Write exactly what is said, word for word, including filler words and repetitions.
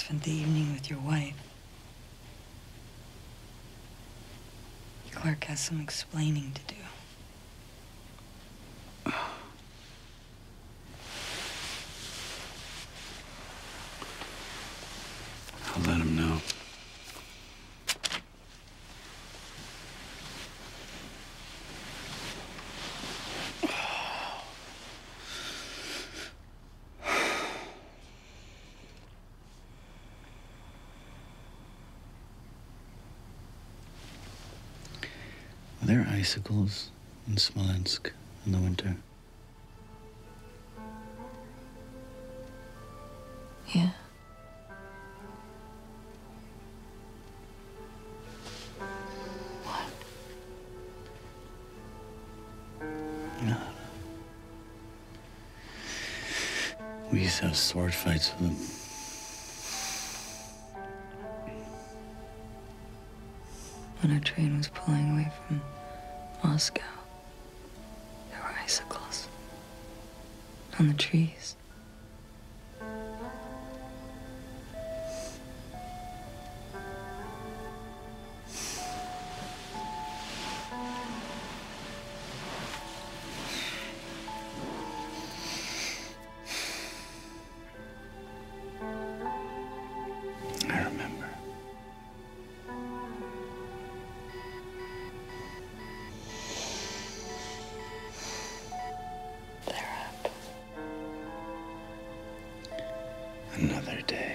spent the evening with your wife. Clark has some explaining to do. I'll let him know. Are there icicles in Smolensk in the winter? Yeah. What? No. We used to have sword fights with them. When our train was pulling away from Moscow, there were icicles on the trees. I remember. They're up. Another day.